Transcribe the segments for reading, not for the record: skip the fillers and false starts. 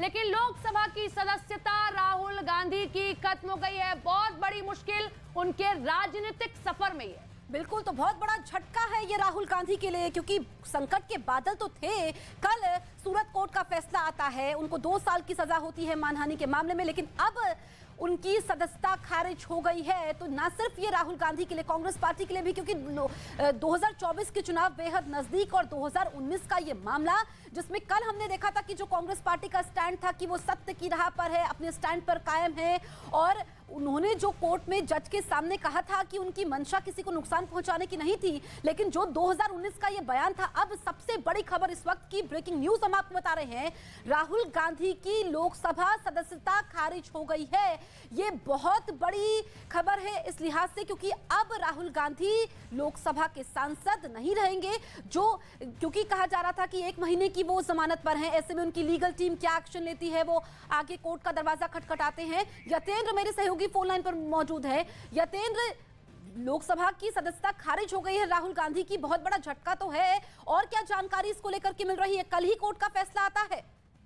लेकिन लोकसभा की सदस्यता राहुल गांधी की खत्म हो गई है। बहुत बड़ी मुश्किल उनके राजनीतिक सफर में है। बिल्कुल, तो बहुत बड़ा झटका है ये राहुल गांधी के लिए, क्योंकि संकट के बादल तो थे। कल सूरत कोर्ट का फैसला आता है, उनको 2 साल की सजा होती है मानहानि के मामले में, लेकिन अब उनकी सदस्यता खारिज हो गई है। तो ना सिर्फ ये राहुल गांधी के लिए, कांग्रेस पार्टी के लिए भी, क्योंकि 2024 के चुनाव बेहद नजदीक और 2019 का ये मामला, जिसमें कल हमने देखा था कि जो कांग्रेस पार्टी का स्टैंड था कि वो सत्य की राह पर है, अपने स्टैंड पर कायम है, और उन्होंने जो कोर्ट में जज के सामने कहा था कि उनकी मंशा किसी को नुकसान पहुंचाने की नहीं थी, लेकिन जो 2019 का ये बयान था। अब सबसे बड़ी खबर इस वक्त की ब्रेकिंग न्यूज हम आपको बता रहे हैं, राहुल गांधी की लोकसभा सदस्यता खारिज हो गई है। ये बहुत बड़ी खबर है इस लिहाज से, क्योंकि अब राहुल गांधी लोकसभा के सांसद नहीं रहेंगे, क्योंकि कहा जा रहा था कि 1 महीने की वो जमानत पर हैं। ऐसे में उनकी लीगल टीम क्या एक्शन लेती है, वो आगे कोर्ट का दरवाजा खटखटाते हैं। यतेंद्र मेरे सहयोगी फोन लाइन पर मौजूद है। यतेंद्र, लोकसभा की सदस्यता खारिज हो गई है राहुल गांधी की, बहुत बड़ा झटका तो है, और क्या जानकारी इसको लेकर के मिल रही है? कल ही कोर्ट का फैसला आता है।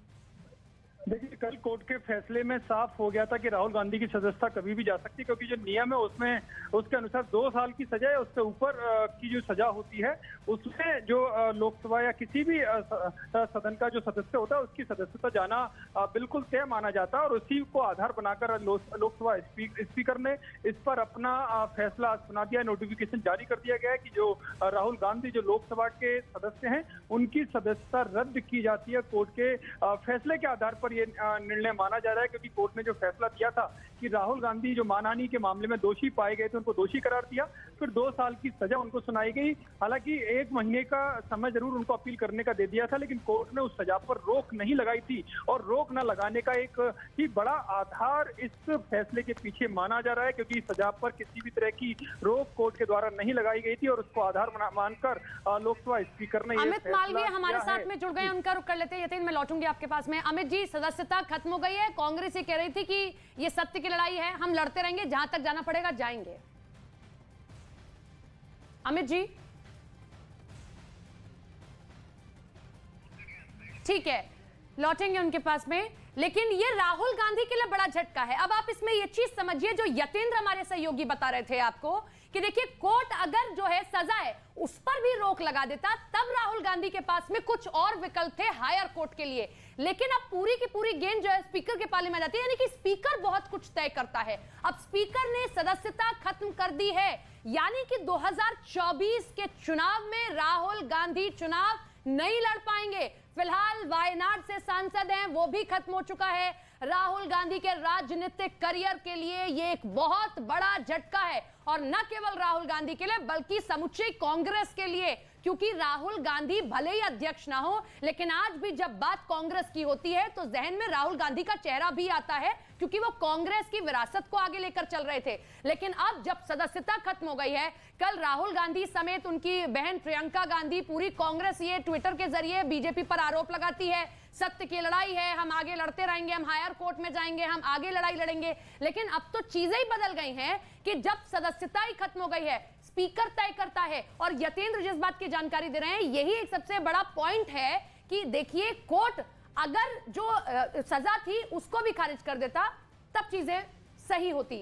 देखिए, कल कोर्ट के फैसले में साफ हो गया था कि राहुल गांधी की सदस्यता कभी भी जा सकती है, क्योंकि जो नियम है उसमें उसके अनुसार 2 साल की सजा है, उससे ऊपर की जो सजा होती है उसमें जो लोकसभा या किसी भी सदन का जो सदस्य होता है उसकी सदस्यता जाना बिल्कुल तय माना जाता है। और उसी को आधार बनाकर लोकसभा स्पीकर ने इस पर अपना फैसला सुना दिया, नोटिफिकेशन जारी कर दिया गया है कि जो राहुल गांधी जो लोकसभा के सदस्य हैं उनकी सदस्यता रद्द की जाती है। कोर्ट के फैसले के आधार पर ये निर्णय माना जा रहा है, क्योंकि कोर्ट ने जो फैसला दिया था कि राहुल गांधी जो मानहानि के मामले में दोषी पाए गए थे उनको दोषी करार दिया, फिर 2 साल की सजा उनको सुनाई गई। हालांकि 1 महीने का समय जरूर उनको अपील करने का दे दिया था, लेकिन कोर्ट ने उस सजा पर रोक नहीं लगाई थी। और रोक न लगाने का एक ही बड़ा आधार इस फैसले के पीछे माना जा रहा है, क्योंकि सजा पर किसी भी तरह की रोक कोर्ट के द्वारा नहीं लगाई गई थी और उसको आधार मानकर लोकसभा स्पीकर ने अमित मालवीय हमारे साथ में जुड़ गए, उनका रुख कर लेते हैं। यतीन, मैं लौटूंगी आपके पास में। अमित जी, सदस्यता खत्म हो गई है, कांग्रेस ये कह रही थी कि ये सत्य की लड़ाई है, हम लड़ते रहेंगे, जहां तक जाना पड़ेगा जाएंगे। अमित जी, ठीक है, लौटेंगे उनके पास में। लेकिन ये राहुल गांधी के लिए बड़ा झटका है। अब आप इसमें ये चीज समझिए जो यतेंद्र हमारे सहयोगी बता रहे थे आपको, कि देखिए कोर्ट अगर जो है सजा है उस पर भी रोक लगा देता, तब राहुल गांधी के पास में कुछ और विकल्प थे हायर कोर्ट के लिए। लेकिन अब पूरी की पूरी गेंद जो है स्पीकर के पाले में जाती है, यानी कि स्पीकर बहुत कुछ तय करता है। अब स्पीकर ने सदस्यता खत्म कर दी है, यानी कि 2024 के चुनाव में राहुल गांधी चुनाव नहीं लड़ पाएंगे। फिलहाल वायनाड से सांसद हैं, वो भी खत्म हो चुका है। राहुल गांधी के राजनीतिक करियर के लिए ये एक बहुत बड़ा झटका है, और न केवल राहुल गांधी के लिए बल्कि समूची कांग्रेस के लिए, क्योंकि राहुल गांधी भले ही अध्यक्ष ना हो, लेकिन आज भी जब बात कांग्रेस की होती है तो जहन में राहुल गांधी का चेहरा भी आता है, क्योंकि वो कांग्रेस की विरासत को आगे लेकर चल रहे थे। लेकिन अब जब सदस्यता खत्म हो गई है, कल राहुल गांधी समेत उनकी बहन प्रियंका गांधी, पूरी कांग्रेस ये ट्विटर के जरिए बीजेपी पर आरोप लगाती है, सत्य की लड़ाई है, हम आगे लड़ते रहेंगे, हम हायर कोर्ट में जाएंगे, हम आगे लड़ाई लड़ेंगे। लेकिन अब तो चीजें ही बदल गई हैं कि जब सदस्यता ही खत्म हो गई है, स्पीकर तय करता है। और यतेंद्र जिस बात की जानकारी दे रहे हैं, यही एक सबसे बड़ा पॉइंट है कि देखिए कोर्ट अगर जो सजा थी उसको भी खारिज कर देता, तब चीजें सही होती।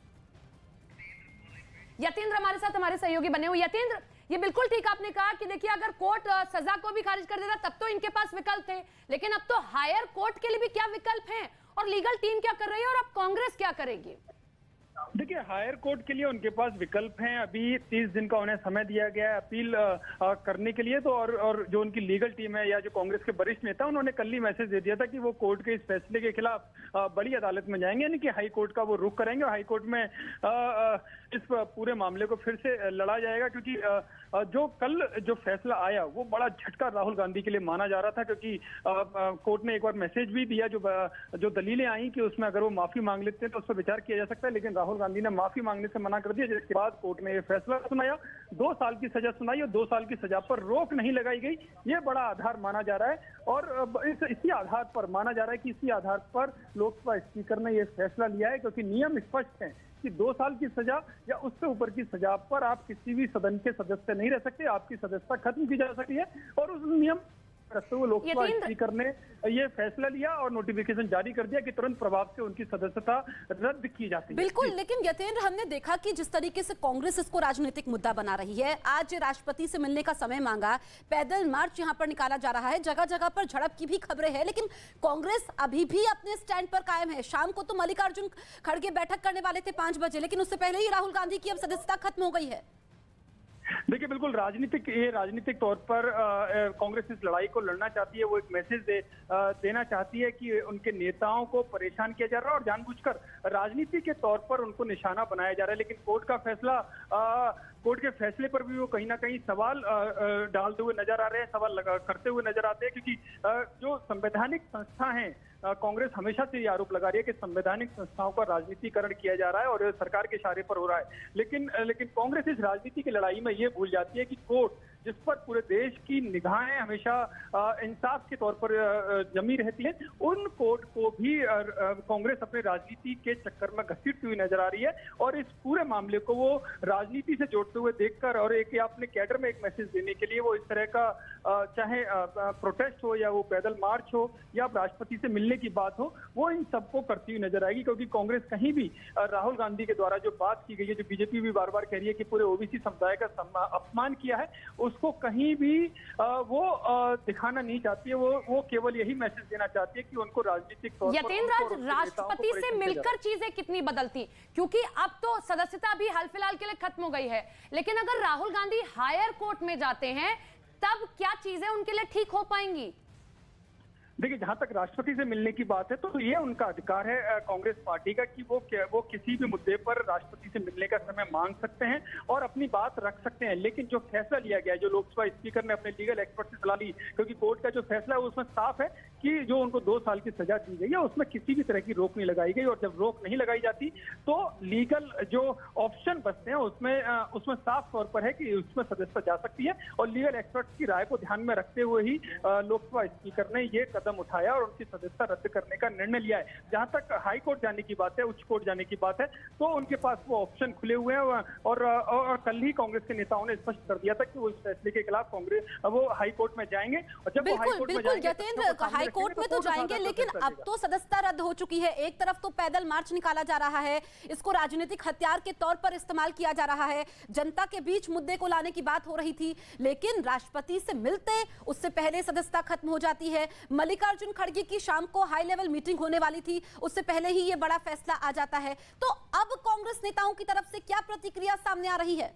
यतेंद्र हमारे साथ हमारे सहयोगी बने हुए। यतेंद्र, ये बिल्कुल ठीक आपने कहा कि देखिए अगर कोर्ट सजा को भी खारिज कर देता तब तो इनके पास विकल्प थे, लेकिन अब तो हायर कोर्ट के लिए भी क्या विकल्प हैं, और लीगल टीम क्या कर रही है, और अब कांग्रेस क्या करेगी? देखिए, हायर कोर्ट के लिए उनके पास विकल्प हैं। अभी 30 दिन का उन्हें समय दिया गया है अपील करने के लिए। तो और जो उनकी लीगल टीम है या जो कांग्रेस के वरिष्ठ नेता, उन्होंने कल ही मैसेज दे दिया था कि वो कोर्ट के इस फैसले के खिलाफ बड़ी अदालत में जाएंगे, यानी कि हाई कोर्ट का वो रुख करेंगे और हाई कोर्ट में इस पूरे मामले को फिर से लड़ा जाएगा। क्योंकि जो कल जो फैसला आया वो बड़ा झटका राहुल गांधी के लिए माना जा रहा था, क्योंकि कोर्ट ने एक बार मैसेज भी दिया, जो दलीलें आई कि उसमें अगर वो माफी मांग लेते हैं तो उस पर विचार किया जा सकता है, लेकिन राहुल गांधी ने माफी मांगने से मना कर दिया, जिसके बाद कोर्ट ने ये फैसला सुनाया, 2 साल की सजा सुनाई और 2 साल की सजा पर रोक नहीं लगाई गई। ये बड़ा आधार माना जा रहा है, और इसी आधार पर माना जा रहा है कि इसी आधार पर लोकसभा स्पीकर ने यह फैसला लिया है, क्योंकि नियम स्पष्ट है कि 2 साल की सजा या उससे ऊपर की सजा पर आप किसी भी सदन के सदस्य नहीं रह सकते, आपकी सदस्यता खत्म की जा सकती है। और उस नियम रखते हुए लोकसभा स्पीकर ने ये फैसला लिया और नोटिफिकेशन जारी कर दिया कि तुरंत प्रभाव से उनकी सदस्यता रद्द की जाती है। बिल्कुल, लेकिन यतेंद्र, हमने देखा कि जिस तरीके से कांग्रेस इसको राजनीतिक मुद्दा बना रही है, आज राष्ट्रपति से मिलने का समय मांगा, पैदल मार्च यहां पर निकाला जा रहा है, जगह जगह पर झड़प की भी खबरें हैं, लेकिन कांग्रेस अभी भी अपने स्टैंड पर कायम है। शाम को तो मल्लिकार्जुन खड़गे बैठक करने वाले थे 5 बजे, लेकिन उससे पहले ही राहुल गांधी की अब सदस्यता खत्म हो गई है। देखिए, बिल्कुल राजनीतिक तौर पर कांग्रेस इस लड़ाई को लड़ना चाहती है। वो एक मैसेज देना चाहती है कि उनके नेताओं को परेशान किया जा रहा है और जानबूझकर राजनीति के तौर पर उनको निशाना बनाया जा रहा है। लेकिन कोर्ट के फैसले पर भी वो कहीं ना कहीं सवाल डालते हुए नजर आ रहे हैं, सवाल करते हुए नजर आते हैं, क्योंकि जो संवैधानिक संस्था है, कांग्रेस हमेशा से ये आरोप लगा रही है कि संवैधानिक संस्थाओं का राजनीतिकरण किया जा रहा है और सरकार के इशारे पर हो रहा है। लेकिन कांग्रेस इस राजनीति की लड़ाई में ये भूल जाती है कि कोर्ट, जिस पर पूरे देश की निगाहें हमेशा इंसाफ के तौर पर जमी रहती है, उन कोर्ट को भी कांग्रेस अपने राजनीति के चक्कर में घसीटती हुई नजर आ रही है। और इस पूरे मामले को वो राजनीति से जोड़ते हुए देखकर और एक अपने कैडर में एक मैसेज देने के लिए वो इस तरह का चाहे प्रोटेस्ट हो या वो पैदल मार्च हो या राष्ट्रपति से मिलने की बात हो, वो इन सबको करती हुई नजर आएगी। क्योंकि कांग्रेस कहीं भी राहुल गांधी के द्वारा जो बात की गई है, जो बीजेपी भी बार बार कह रही है कि पूरे ओबीसी समुदाय का अपमान किया है, उसको कहीं भी वो दिखाना नहीं चाहती है। वो केवल यही मैसेज देना चाहती है कि उनको राजनीतिक तौर पर यतेंद्र, राष्ट्रपति से मिलकर चीजें कितनी बदलती, क्योंकि अब तो सदस्यता भी हाल फिलहाल के लिए खत्म हो गई है, लेकिन अगर राहुल गांधी हायर कोर्ट में जाते हैं तब क्या चीजें उनके लिए ठीक हो पाएंगी? देखिए, जहां तक राष्ट्रपति से मिलने की बात है तो ये उनका अधिकार है कांग्रेस पार्टी का कि वो किसी भी मुद्दे पर राष्ट्रपति से मिलने का समय मांग सकते हैं और अपनी बात रख सकते हैं। लेकिन जो फैसला लिया गया, जो लोकसभा स्पीकर ने अपने लीगल एक्सपर्ट से सलाह ली, क्योंकि कोर्ट का जो फैसला है उसमें साफ है कि जो उनको 2 साल की सजा दी गई है उसमें किसी भी तरह की रोक नहीं लगाई गई। और जब रोक नहीं लगाई जाती तो लीगल जो ऑप्शन बचते हैं उसमें साफ तौर पर है कि उसमें सदस्यता जा सकती है। और लीगल एक्सपर्ट की राय को ध्यान में रखते हुए ही लोकसभा स्पीकर ने ये कदम उठाया और उनकी सदस्यता रद्द करने का निर्णय लिया है। जहां तक हाई कोर्ट जाने की बात है, उच्च कोर्ट जाने की बात है, तो उनके पास वो ऑप्शन खुले हुए हैं। और कल ही कांग्रेस के नेताओं ने स्पष्ट कर दिया था कि वो इस फैसले के खिलाफ वो हाई कोर्ट में जाएंगे। और जब वो हाई कोर्ट में जाएंगे, यतेंद्र, हाई कोर्ट में तो जाएंगे, लेकिन अब तो सदस्यता रद्द हो चुकी है। एक तरफ तो पैदल मार्च निकाला जा रहा है, इसको राजनीतिक हथियार के तौर पर इस्तेमाल किया जा रहा है, जनता के बीच मुद्दे को लाने की बात हो रही थी, लेकिन राष्ट्रपति से मिलते उससे पहले सदस्यता खत्म हो जाती है। मल्लिकार्जुन खड़गे की शाम को हाई लेवल मीटिंग होने वाली थी, उससे पहले ही ये बड़ा फैसला आ जाता है। तो अब कांग्रेस नेताओं की तरफ से क्या प्रतिक्रिया सामने आ रही है?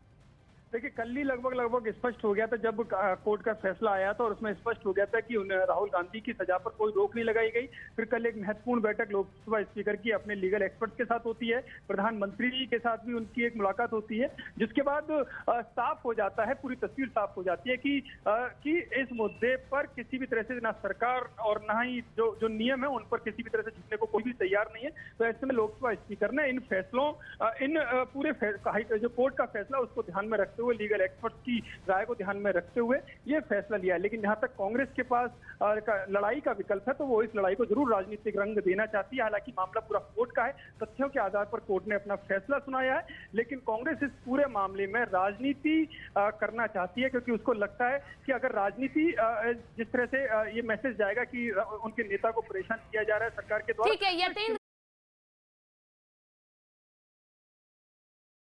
देखिए, कल ही लगभग स्पष्ट हो गया था जब कोर्ट का फैसला आया था और उसमें स्पष्ट हो गया था कि राहुल गांधी की सजा पर कोई रोक नहीं लगाई गई। फिर कल एक महत्वपूर्ण बैठक लोकसभा स्पीकर की अपने लीगल एक्सपर्ट के साथ होती है, प्रधानमंत्री के साथ भी उनकी एक मुलाकात होती है, जिसके बाद साफ हो जाता है, पूरी तस्वीर साफ हो जाती है कि इस मुद्दे पर किसी भी तरह से ना सरकार और ना ही जो नियम है उन पर किसी भी तरह से झुकने को कोई भी तैयार नहीं है। तो ऐसे में लोकसभा स्पीकर ने इन फैसलों पूरे जो कोर्ट का फैसला उसको ध्यान में रखते हुए, लीगल एक्सपर्ट की राय को ध्यान में रखते हुए ये फैसला लिया है। लेकिन जहां तक कांग्रेस के पास लड़ाई का विकल्प है तो वो इस लड़ाई को जरूर राजनीतिक रंग देना चाहती है। हालांकि मामला पूरा कोर्ट का है, तथ्यों के आधार पर कोर्ट ने अपना फैसला सुनाया है, लेकिन कांग्रेस इस पूरे मामले में राजनीति करना चाहती है, क्योंकि उसको लगता है कि अगर राजनीति जिस तरह से ये मैसेज जाएगा कि उनके नेता को परेशान किया जा रहा है सरकार के द्वारा। ठीक है यतेंद्र,